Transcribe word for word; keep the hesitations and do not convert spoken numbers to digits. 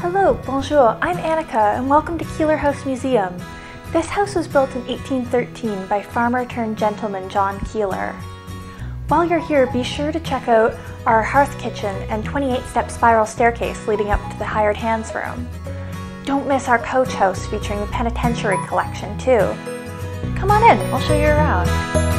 Hello, bonjour, I'm Annika and welcome to Keillor House Museum. This house was built in eighteen thirteen by farmer-turned-gentleman John Keillor. While you're here, be sure to check out our hearth kitchen and twenty-eight step spiral staircase leading up to the hired hands room. Don't miss our coach house featuring the penitentiary collection too. Come on in, I'll show you around.